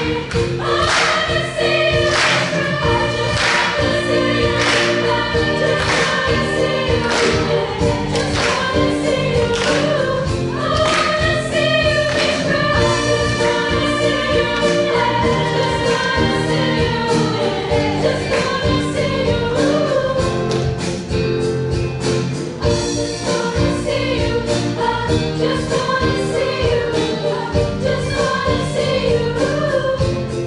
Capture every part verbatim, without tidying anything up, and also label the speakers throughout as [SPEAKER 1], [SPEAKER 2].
[SPEAKER 1] Just wanna see you, just wanna see you.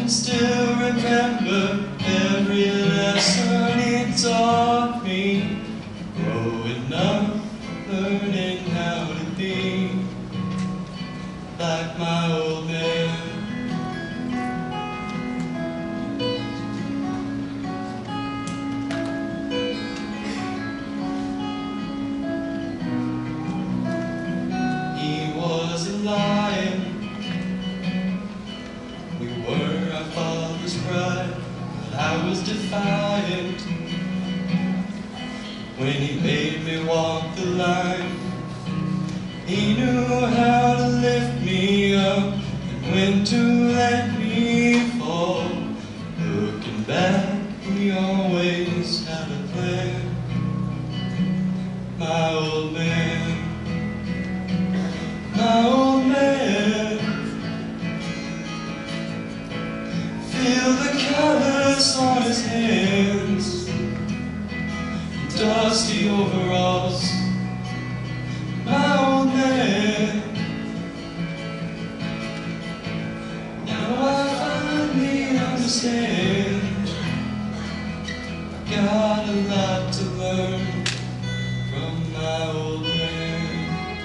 [SPEAKER 1] can still remember every lesson it taught me. Growing up, learning how to be like my old man. He was a lion. We were our father's pride, but I was defiant when he made me walk the line. He knew how to lift me up and when to let me fall. Looking back, he always had a plan. My old man, my old man. Feel the callus on his hands, dusty overalls. My old man. Now I finally understand. Got a lot to learn from my old man.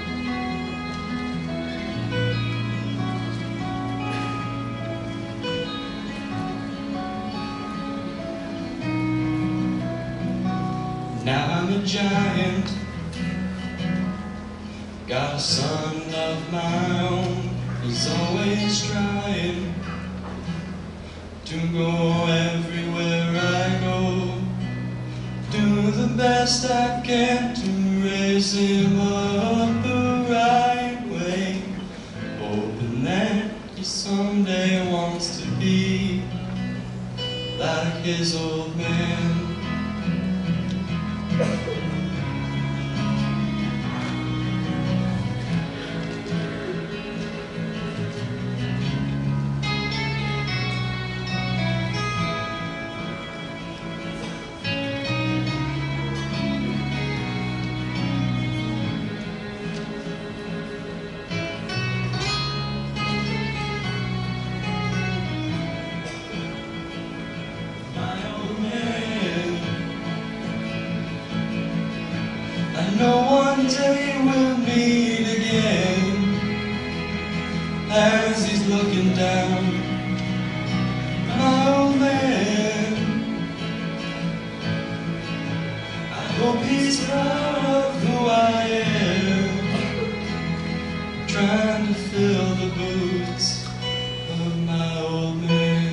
[SPEAKER 1] Now I'm a giant, got a son of my own. He's always trying to go everywhere I go. Do the best I can to raise him up the right way, hoping that he someday wants to be like his old man. I know one day we'll meet again. As he's looking down, my old man, I hope he's proud of who I am, trying to fill the boots of my old man.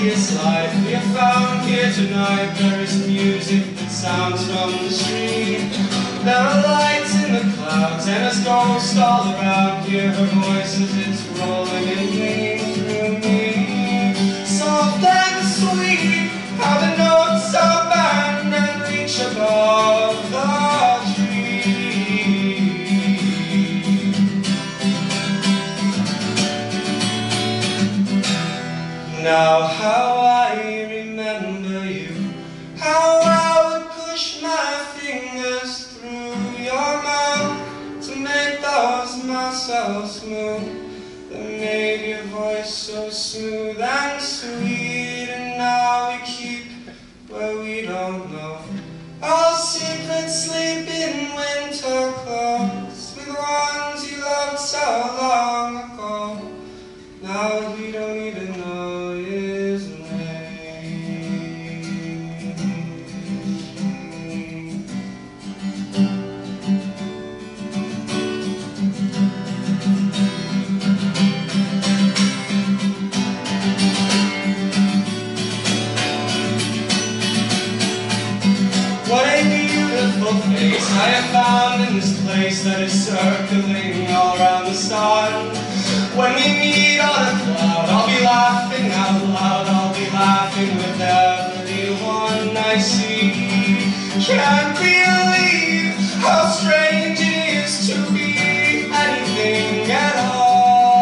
[SPEAKER 1] this life we have found here tonight. There is music that sounds from the street. There are lights in the clouds and a ghost all around. Hear her voice as it's rolling and playing through me. Soft and sweet, how the notes are band and reach above the tree. Now how I remember you, how I would push my fingers through your mouth to make those muscles smooth, that made your voice so smooth and sweet. And now we keep where we don't know our secrets sleep in winter clothes with ones you loved so long ago. Now we don't even know his name. What a beautiful face I have found in this place that is circling all around the sun. When we meet on a cloud, I'll be laughing out loud. I'll be laughing with everyone I see. Can't believe how strange it is to be anything at all.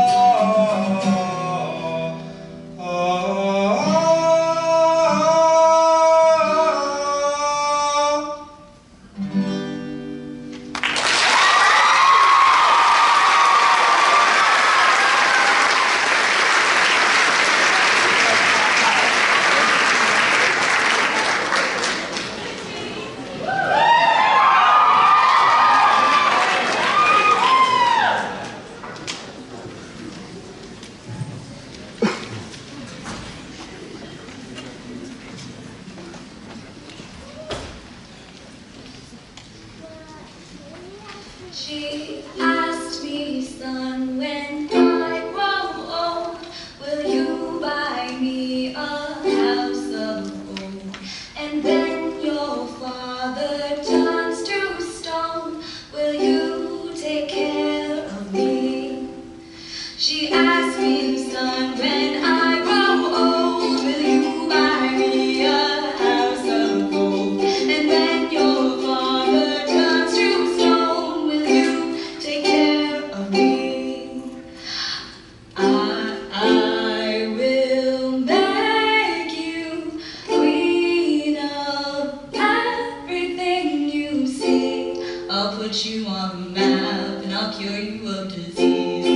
[SPEAKER 2] She asked me, son, when I grow old, will you buy me a house of gold? And when your father turns to stone, will you take care of me? She asked me, son, when I grow old, will you buy me a house of gold? And when your father turns to stone, will you take care of me? I, I will make you queen of everything you see. I'll put you on the map and I'll cure you of disease.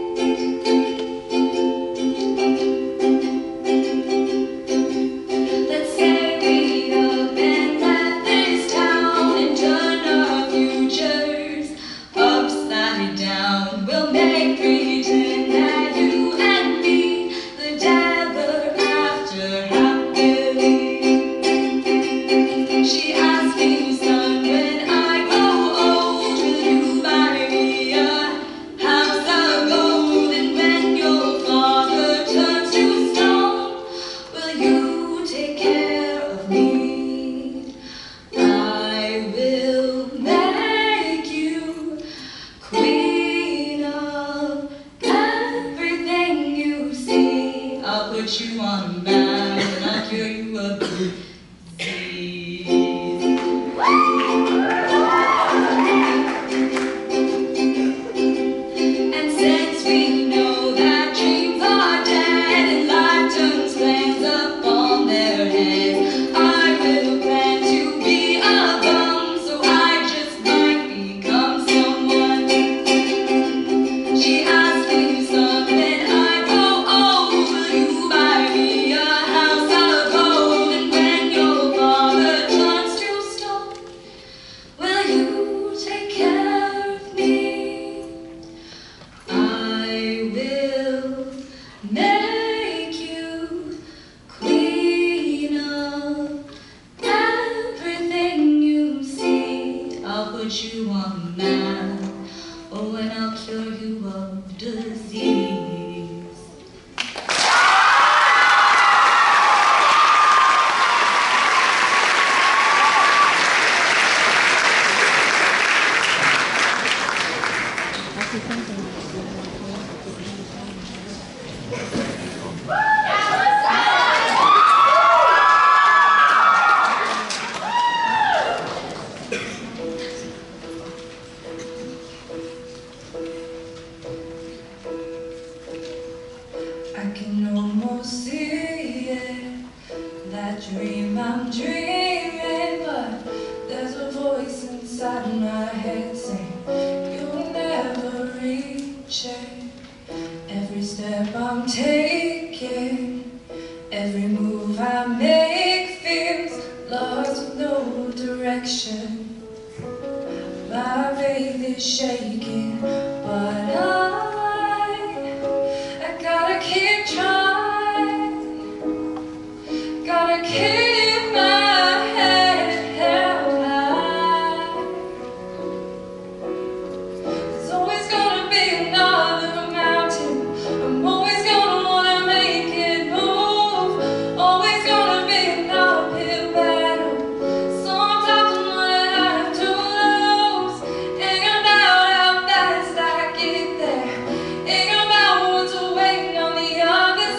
[SPEAKER 2] Let's say we up and left this town and turn our futures upside down. We'll make pretend that you and me lived ever after happily. She asked me, son, when I grow old, will you buy me a house of gold? And when your father turns to stone, will you take care of me? I will make you queen of everything you see. I'll put you on a map and I'll cure you of disease. And since we know that dreams are dead and life turns plans upon their heads, I will plan to be a bum so I just might become someone. She asked me, son, when I grow old, will you buy me a house of gold? And when
[SPEAKER 3] I can almost see it, that dream I'm dreaming, but there's a voice inside my head saying you'll never reach it. Every step I'm taking, every move I make feels lost with no direction. My faith is shaking, but I, I gotta keep trying, gotta keep my head held high. There's always gonna be another mountain, I'm always gonna wanna make it move, always gonna be an uphill battle. Sometimes I'm gonna have to lose, ain't about how fast I get there, ain't about what's waiting on the other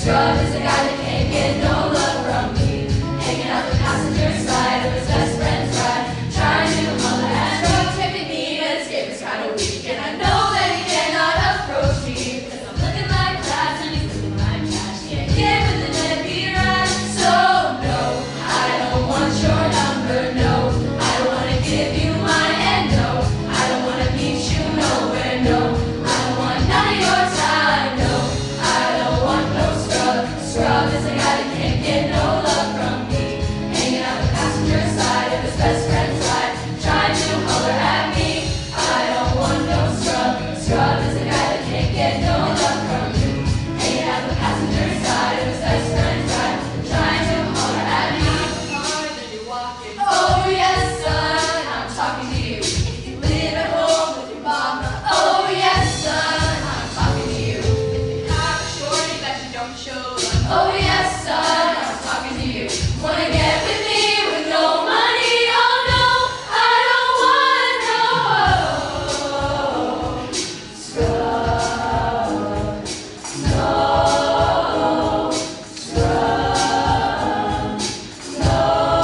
[SPEAKER 3] Scrub is a guy that can't get no love from me. Hanging out the passenger side of his best friend's ride, trying to holler at Scrub, tipping me, and his game is kinda weak. And I know that he cannot approach me, cause I'm looking like class and he's looking like cash. Can't get with the deadbeat ride. So no, I don't want your number, no. I don't wanna give you mine, and no, I don't wanna meet you nowhere, no. I don't want none of your time, no. I don't want no scrub. Scrub is a guy that can't get no love from me. Hanging out the passenger side of his best friend's ride, trying to holler at me. I don't want no scrub. Scrub is a guy that can't get no love from me. Hanging out the passenger side of his best friend's ride, trying to holler at me. Oh yes, son, I'm talking to you. If you live at home with your mama. Oh yes, son, I'm talking to you. If you have a shorty that you don't show love. Oh yes, son, I'm talking to you. Wanna get with me with no money? Oh no, I don't want no scrub. No scrub. No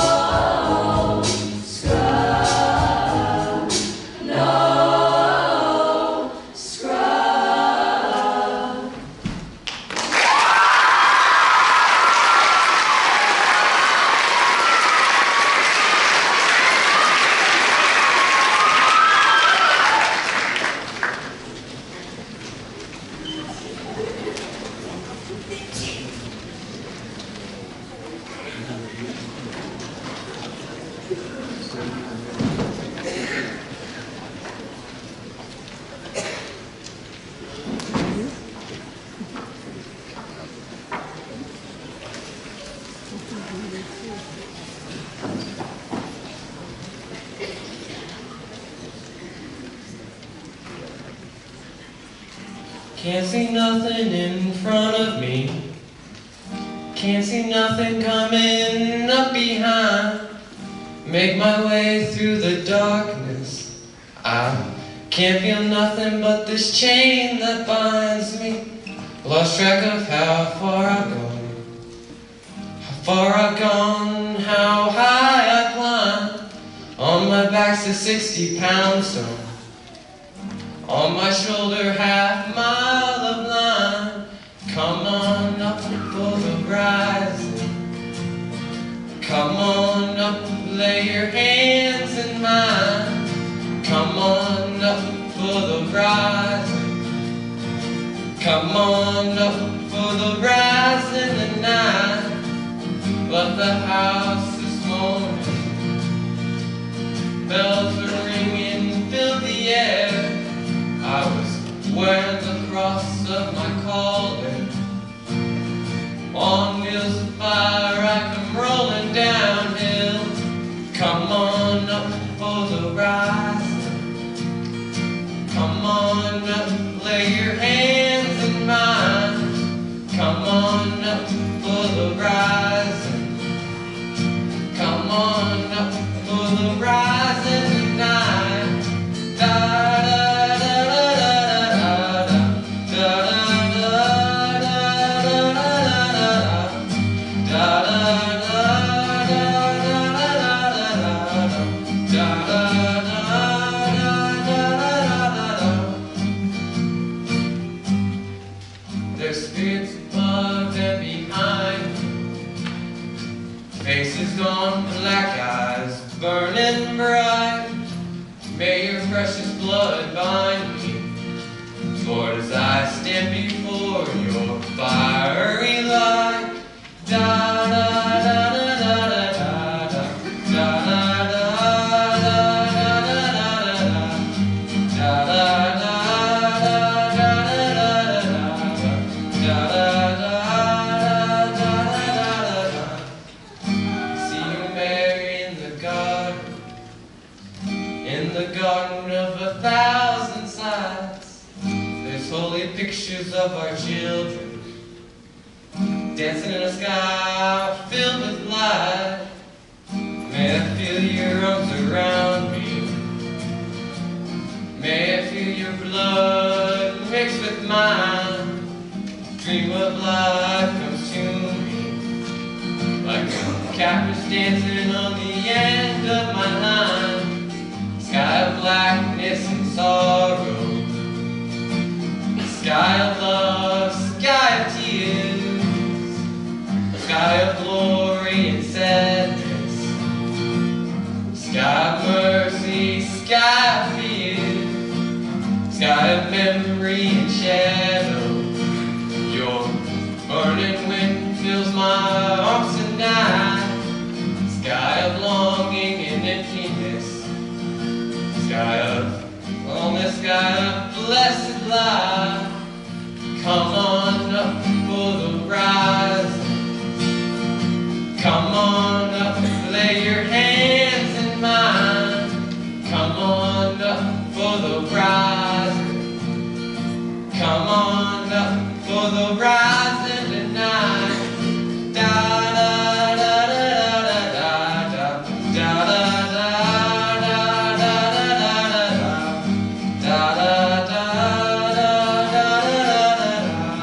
[SPEAKER 3] scrub. No scrub.
[SPEAKER 1] Can't see nothing in front of me. Can't see nothing coming up behind. Make my way through the darkness. I can't feel nothing but this chain that binds me. Lost track of how far I've gone. How far I've gone, how high I climb. On my back's a sixty pound stone. On my shoulder, half mile of line. Come on up for the rising. Come on up, lay your hands in mine. Come on up for the rising. Come on up for the rising tonight. Left the house this morning. Bells were ringing, filled the air. I was wearing the cross of my calling. On wheels of fire, I come rolling downhill. Come on up for the rising. Come on up, lay your hands in mine. Come on up for the rising. Come on up for the rising tonight. Da, da, there's spirits above and behind me. Faces gone, black eyes burning bright. May your precious blood bind me. Lord, as I stand before your fiery light. Da da da da da da da da da in the garden of a thousand sides. There's holy pictures of our children dancing in a sky filled with light. May I feel your arms around me. May I feel your blood mixed with mine. Dream of life.
[SPEAKER 4] captors dancing on the end of my line. Sky of blackness and sorrow, sky of love, sky of tears, sky of glory and sadness, sky of mercy, sky of fear, sky of memory and shadow. Your burning wind fills my arms tonight. Sky of longing and emptiness, sky of wellness, sky of blessed life. Come on up for the rising. Come on up, lay your hands in mine. Come on up for the rising. Come on up for the rising tonight. Da da da da da da da da da da da da da da da da da da da da.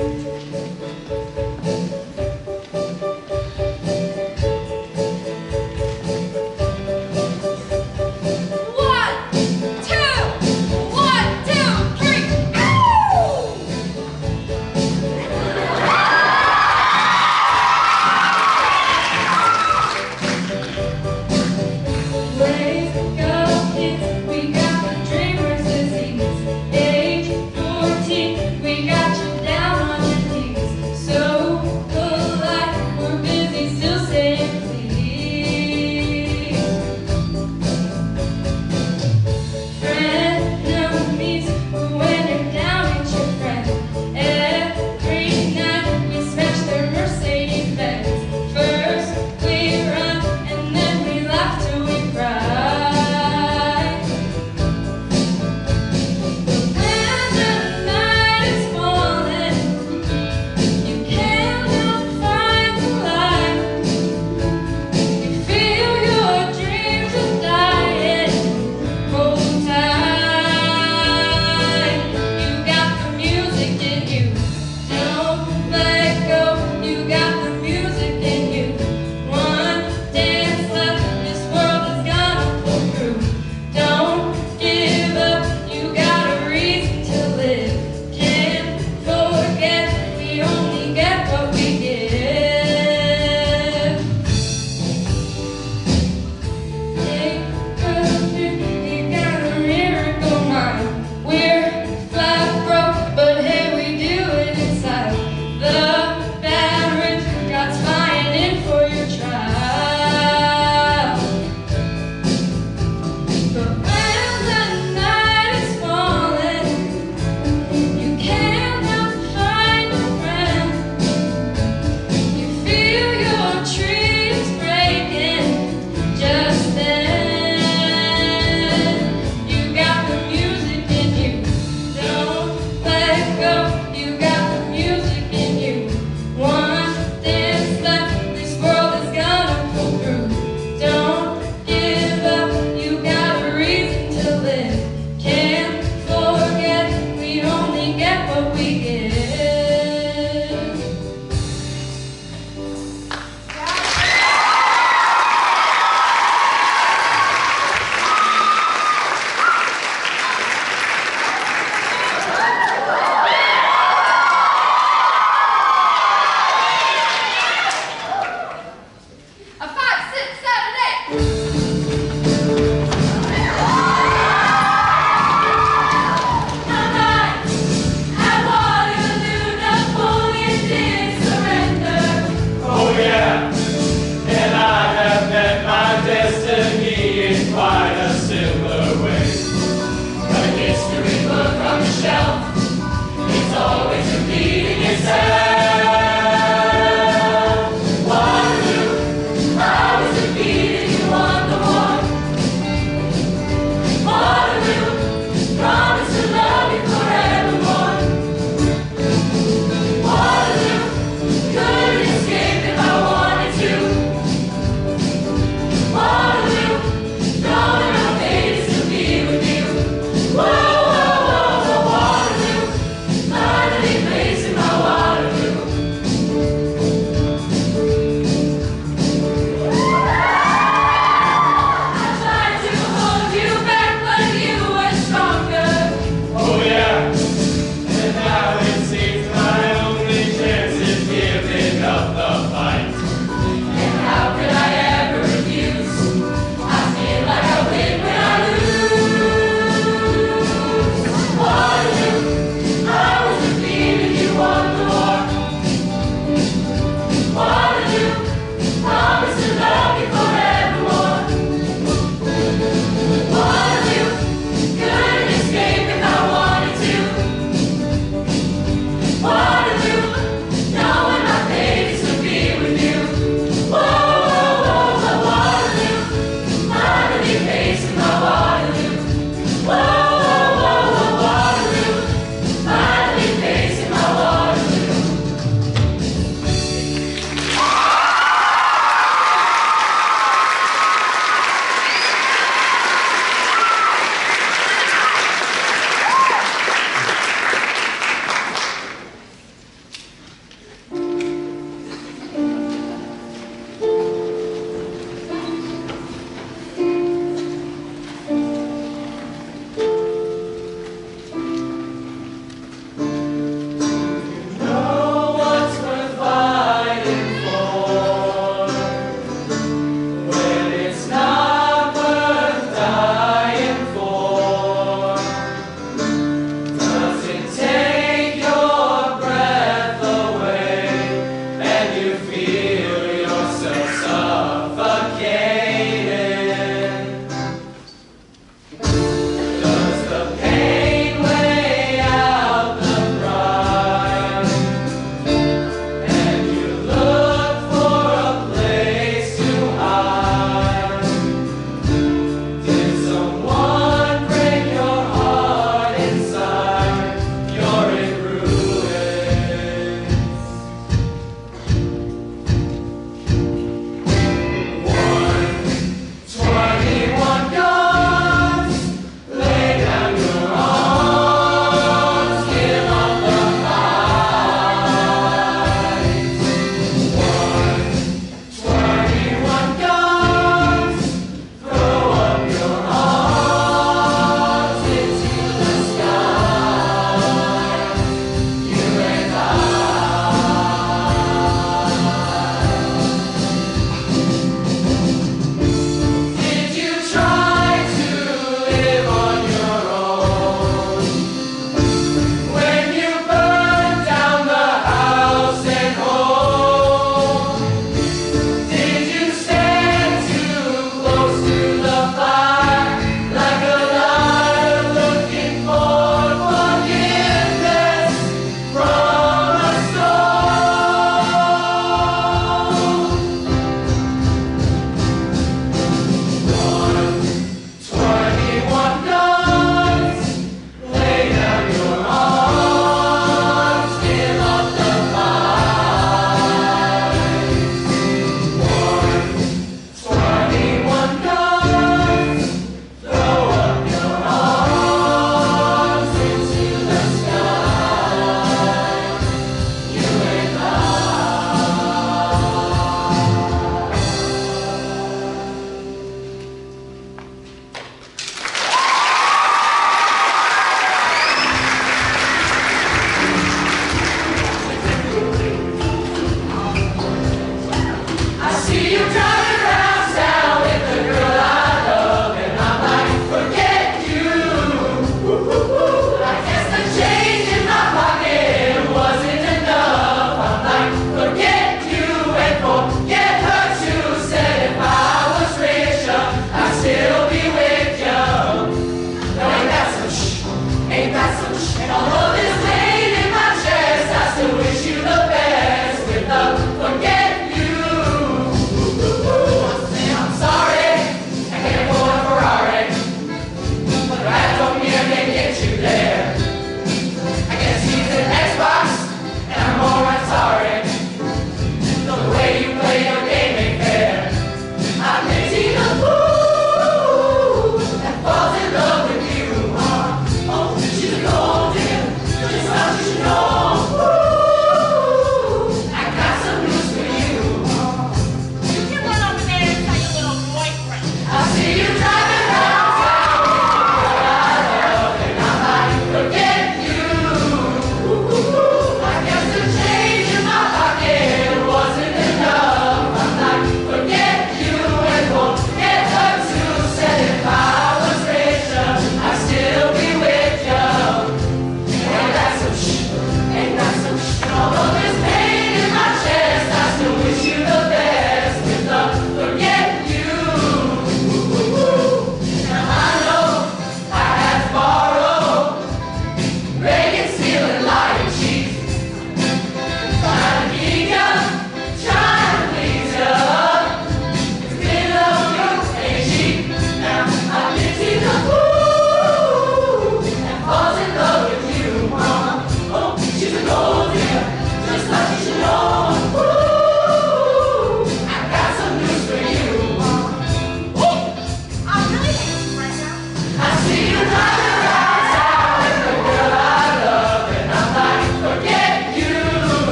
[SPEAKER 3] We got you down on your knees, so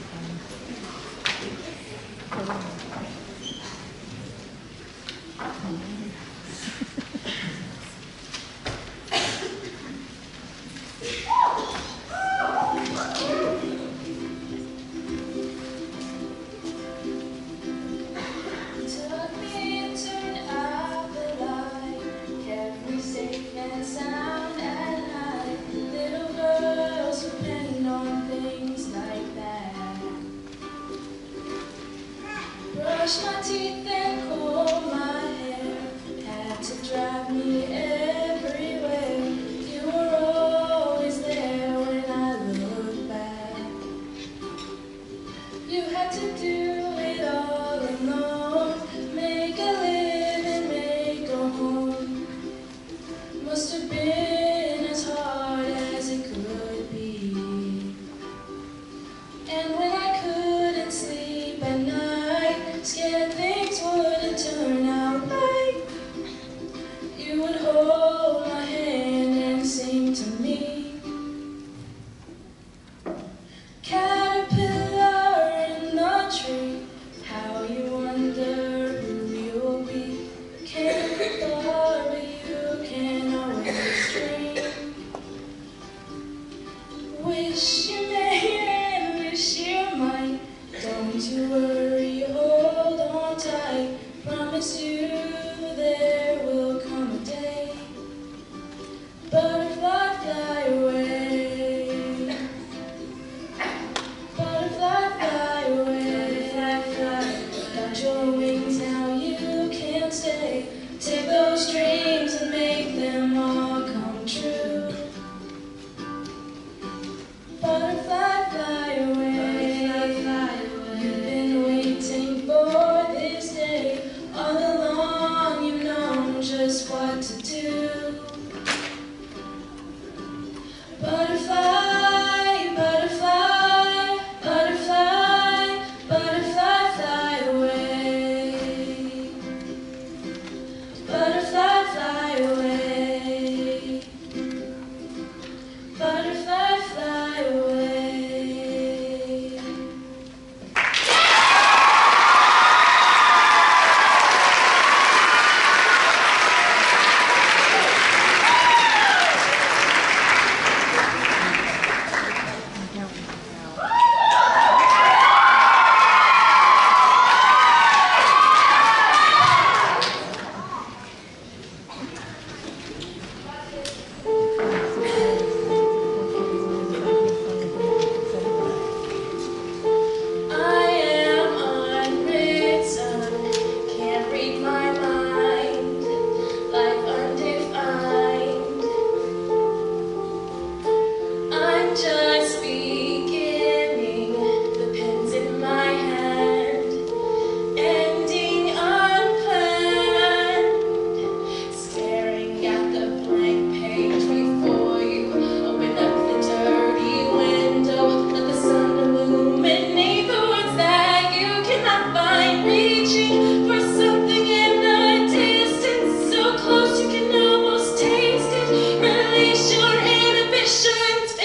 [SPEAKER 3] Brush my teeth and comb my hair, had to drive me everywhere. You were always there when I look back. You had to do it all alone, make a living, make a home. Must have been as hard as it could be. And when I couldn't sleep at night, scared things wouldn't turn out right, you would hold my hand and sing to me. Caterpillar in the tree, how you wonder who you'll be. Can't far, but you can always dream. Wish you may and wish you might. Don't you worry, hold on tight. Promise you there will come a day. Butterfly, fly away. Butterfly, fly away. Got your wings now, you can stay. Take those dreams and make them all come true. Butterfly, fly away. You've been waiting for this day. All along you've known just what to do. Butterfly, butterfly, butterfly, butterfly, fly away. Butterfly, fly away. Butterfly, fly away. Just beginning, the pen's in my hand, ending unplanned, staring at the blank page before you. Open up the dirty window, let the sun illuminate the words that you cannot find, reaching for something in the distance, so close you can almost taste it. Release your inhibitions.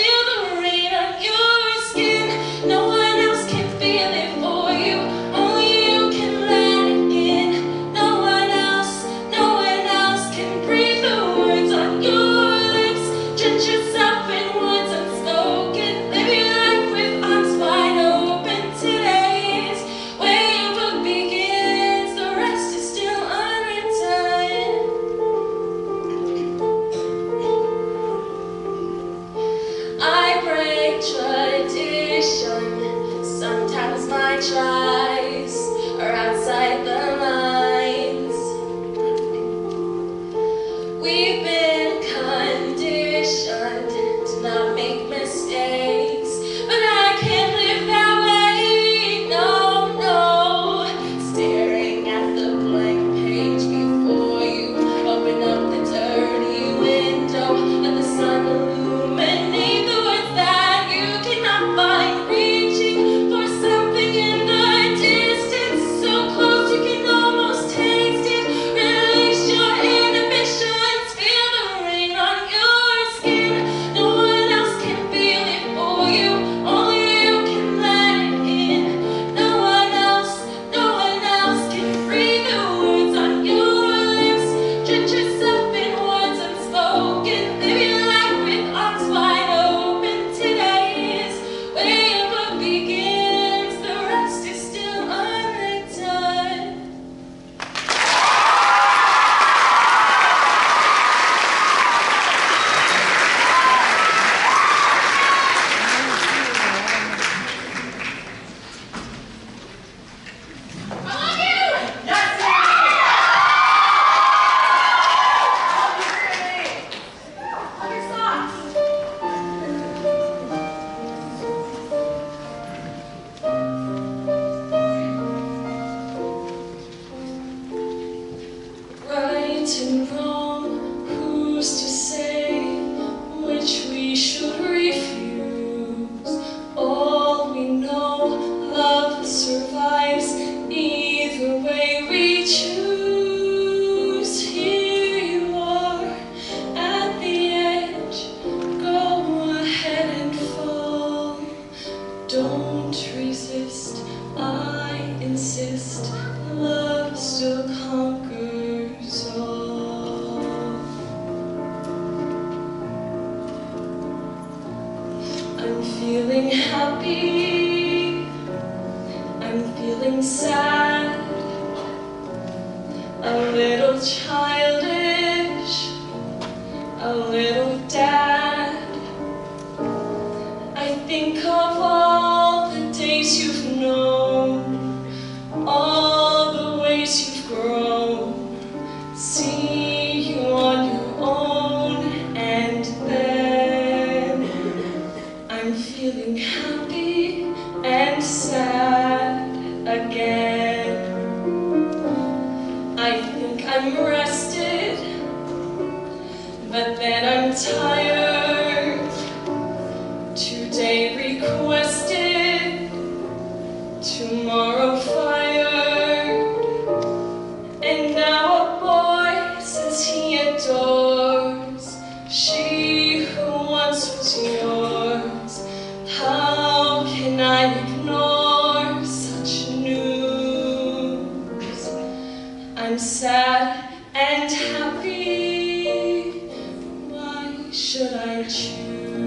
[SPEAKER 3] Tradition, sometimes my tries are outside the lines. We've been conditioned to not make mistakes, but I can't live that way, no, no. Staring at the blank page before you, open up the dirty window, let the sun illuminate the words that you cannot find, reaching for something in the distance, so close you can right and wrong, who's to say which we should refuse? All we know, love survives either way we choose. Here you are at the edge, go ahead and fall. Don't resist, I insist, love still conquers all. I'm feeling happy, I'm feeling sad, a little childish, a little dad. I think of all the days you've known, all the ways you've grown, see you on your own, and then I'm feeling happy and sad again. I think I'm rested, but then I'm tired. Today requested, tomorrow fired, and now a boy says he adores she who once was yours. How can I ignore such news? I'm sad and happy, why should I choose?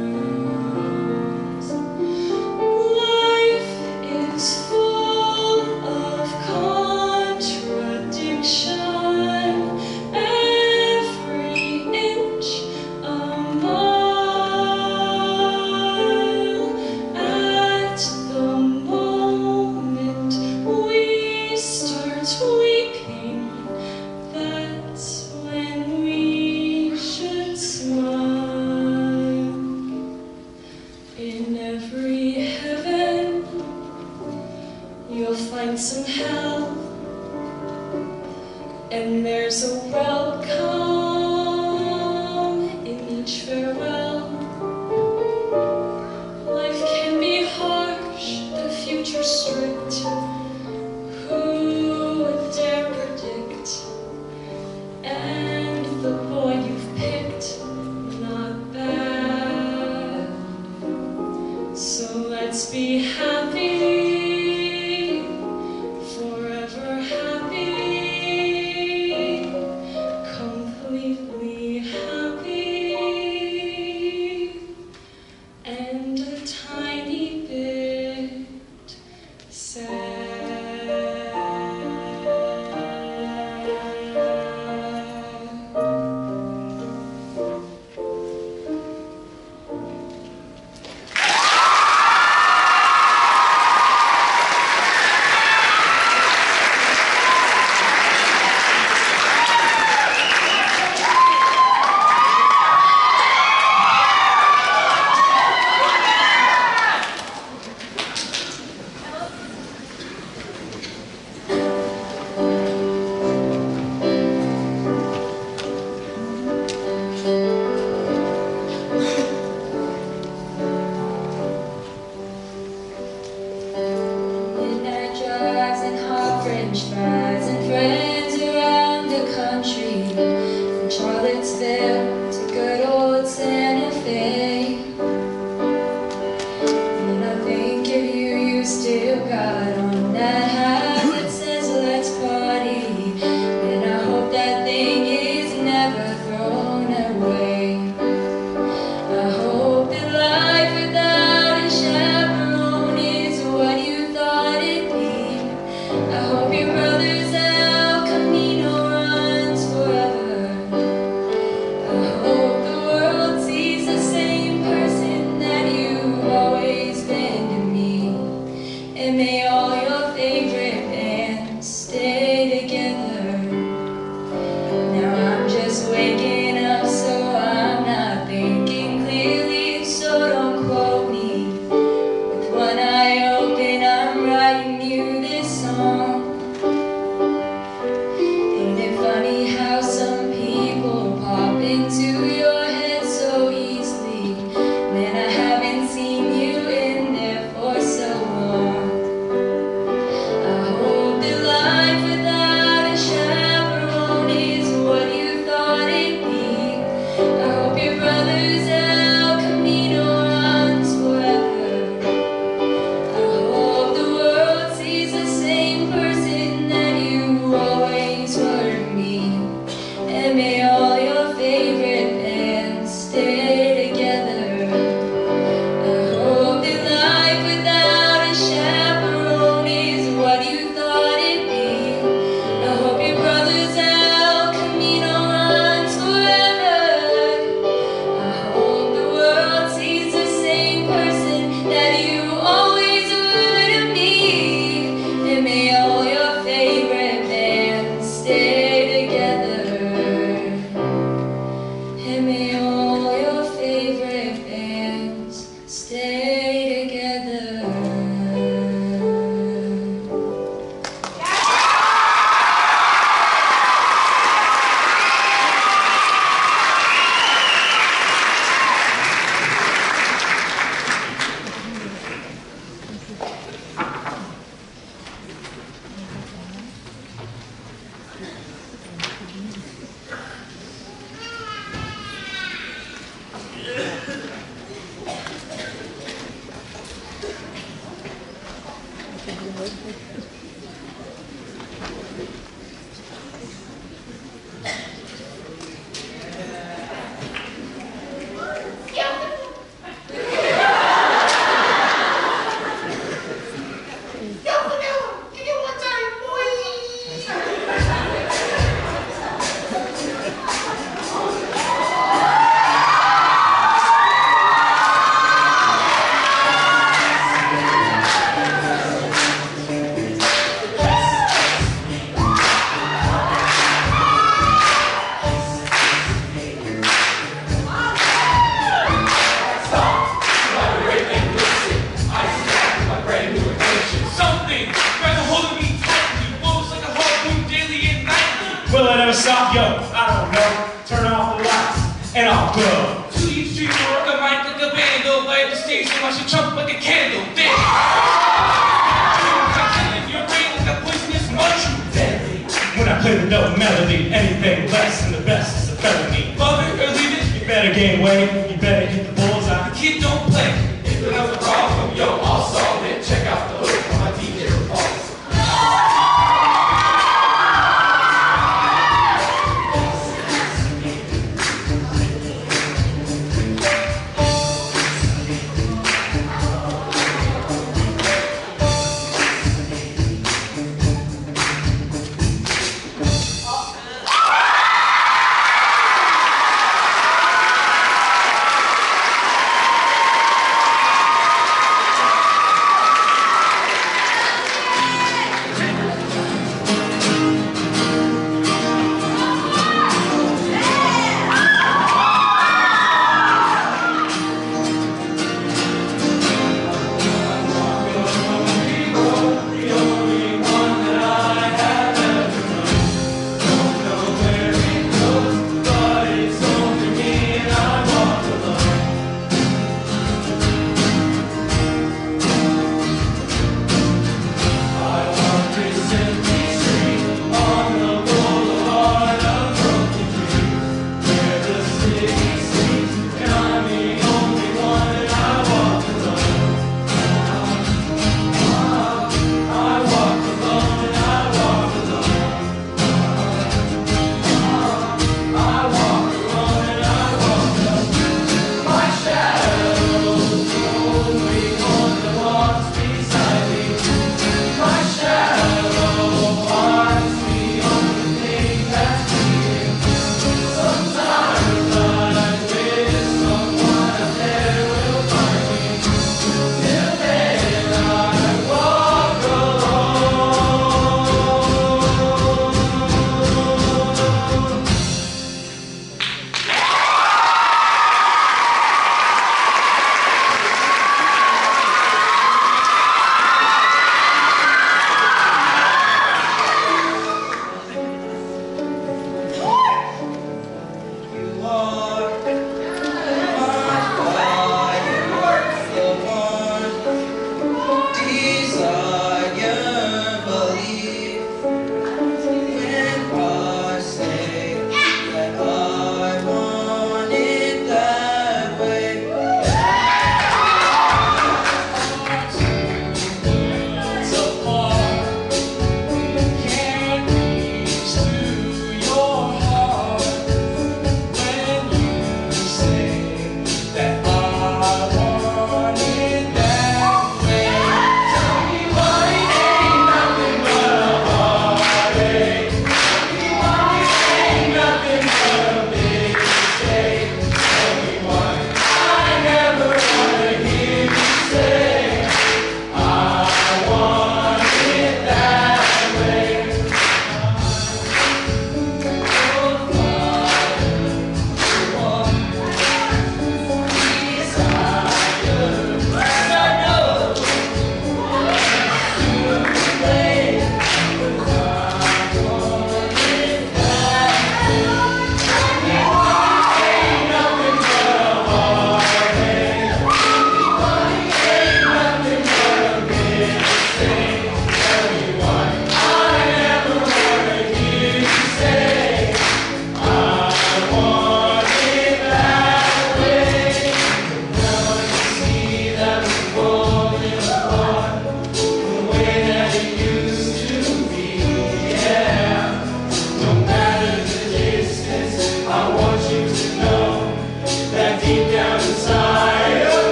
[SPEAKER 3] You'll find some hell, and there's a welcome in each farewell. Life can be harsh, the future strict. Who would dare predict? And the boy you've picked, not bad. So let's be happy.
[SPEAKER 2] French fries and friends around the country, from Charlottesville to good old Santa Fe. And I think of you, you still got on that hat that says let's party, and I hope that thing is never thrown away. I hope that life without a chaperone is what you thought it'd be. I hope your brother's El Camino runs forever. I hope the world sees the same person that you've always been to me. And may all your favorite bands stay together. Now I'm just waking up, so I'm not thinking clearly, so don't quote me. With one eye open, I'm writing you this song. Ain't it funny how some
[SPEAKER 5] Will it ever stop? Yo, I don't know. Turn off the lights and I'll go.
[SPEAKER 4] To each street work, I might like a vandal. Light the stage so I should jump like a candle. Damn! I'm killing your brain like a poisonous mushroom. Deadly.
[SPEAKER 5] When I play the note melody, anything less than the best is a felony.
[SPEAKER 4] Love it or leave it.
[SPEAKER 5] You better gain weight, you better hit the bullseye.
[SPEAKER 4] The kid don't play. If there's a problem, yo, I'll solve it. Check out the hook on my D J Pulse.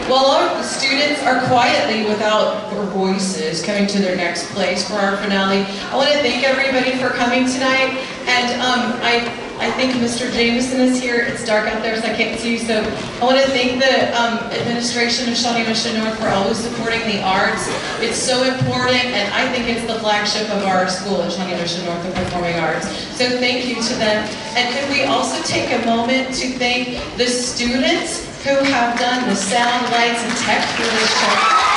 [SPEAKER 6] While all of the students are quietly without their voices coming to their next place for our finale, I want to thank everybody for coming tonight. And um, I, I think Mister Jameson is here. It's dark out there, so I can't see you. So I want to thank the um, administration of Shawnee Mission North for always supporting the arts. It's so important, and I think it's the flagship of our school at Shawnee Mission North, the Performing Arts. So thank you to them. And can we also take a moment to thank the students who have done the sound, lights, and tech for this show.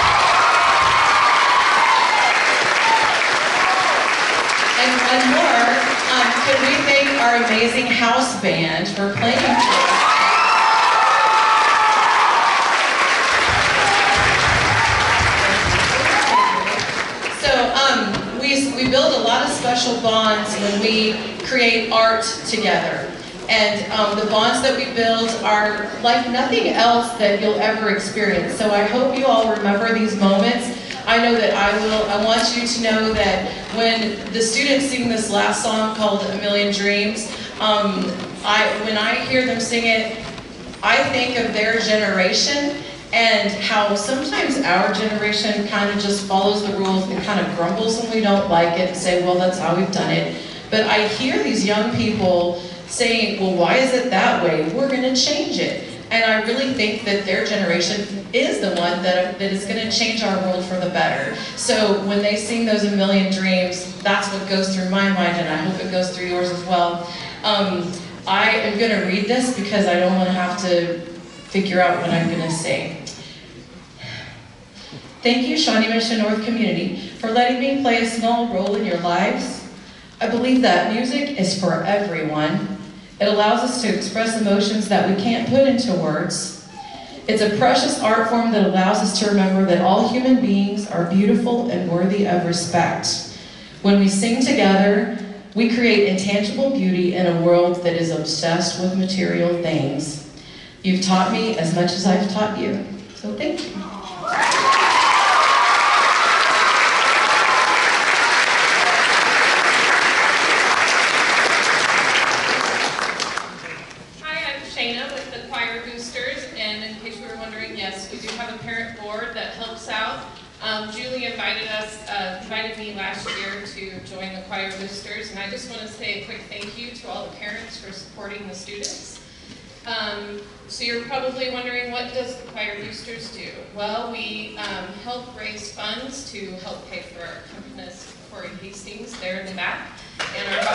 [SPEAKER 6] And one more, um, can we thank our amazing house band for playing for us? So um, we, we build a lot of special bonds when we create art together. And um, the bonds that we build are like nothing else that you'll ever experience. So I hope you all remember these moments. I know that I will. I want you to know that when the students sing this last song called A Million Dreams, um, I, when I hear them sing it, I think of their generation and how sometimes our generation kind of just follows the rules and kind of grumbles when we don't like it and say, well, that's how we've done it. But I hear these young people saying, well, why is it that way? We're going to change it. And I really think that their generation is the one that, that is going to change our world for the better. So when they sing those A Million Dreams, that's what goes through my mind, and I hope it goes through yours as well. Um, I am going to read this because I don't want to have to figure out what I'm going to say. Thank you, Shawnee Mission North community, for letting me play a small role in your lives. I believe that music is for everyone. It allows us to express emotions that we can't put into words. It's a precious art form that allows us to remember that all human beings are beautiful and worthy of respect. When we sing together, we create intangible beauty in a world that is obsessed with material things. You've taught me as much as I've taught you, so thank you.
[SPEAKER 7] Um, Julie invited us, uh, invited me last year to join the Choir Boosters, and I just want to say a quick thank you to all the parents for supporting the students. Um, so you're probably wondering, what does the Choir Boosters do? Well, we um, help raise funds to help pay for our accompanist, Corey Hastings, there in the back, and our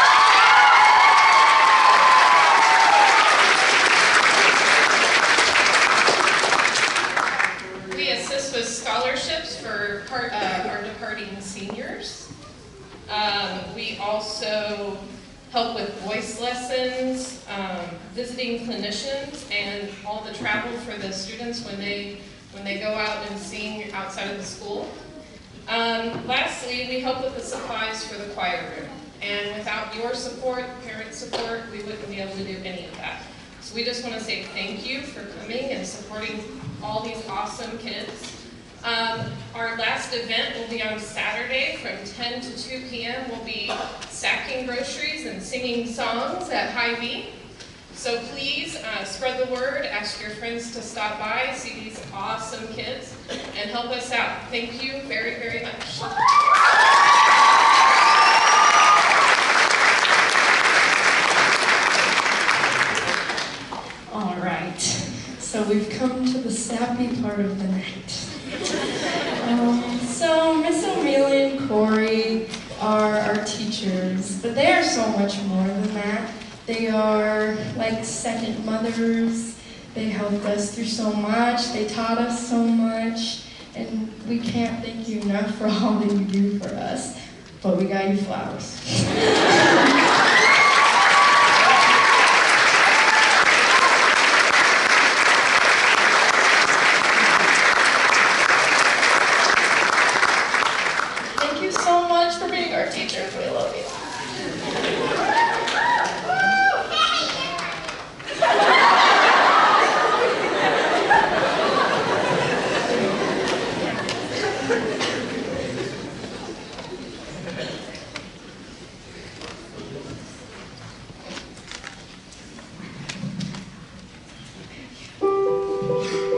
[SPEAKER 7] with scholarships for part, uh, our departing seniors. Um, we also help with voice lessons, um, visiting clinicians, and all the travel for the students when they when they go out and sing outside of the school. Um, lastly, we help with the supplies for the choir room. And without your support, parent support, we wouldn't be able to do any of that. So we just want to say thank you for coming and supporting all these awesome kids. Um, our last event will be on Saturday from ten to two p m We'll be stacking groceries and singing songs at Hy-Vee. So please uh, spread the word, ask your friends to stop by, see these awesome kids, and help us out. Thank you very, very much.
[SPEAKER 8] All right, so we've come to the sappy part of the night. Um, so Miss O'Meally and Corey are our teachers, but they are so much more than that. They are like second mothers. They helped us through so much. They taught us so much, and we can't thank you enough for all that you do for us. But we got you flowers. Teachers, we love you. Thank you.